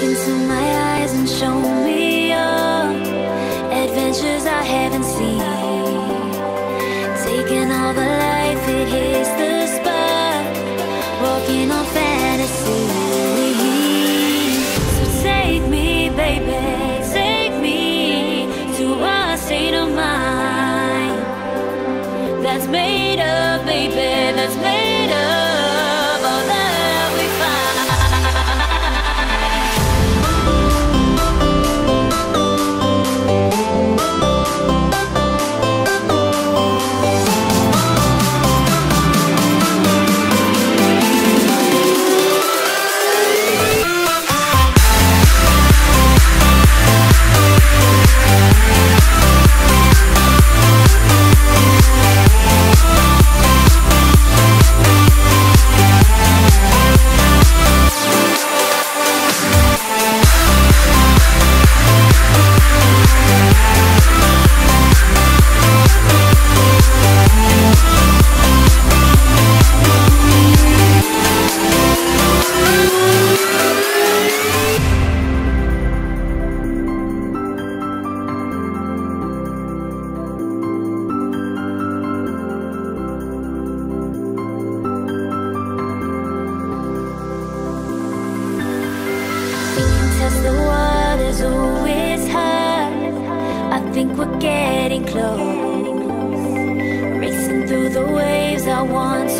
into my eyes and show me your adventures I haven't seen. Taking all the life, it hits the spot, walking on fantasy. So take me, baby, take me to a state of mind that's made up, baby, that's made up all that we find. The water's always high. I think we're getting close. Racing through the waves, I want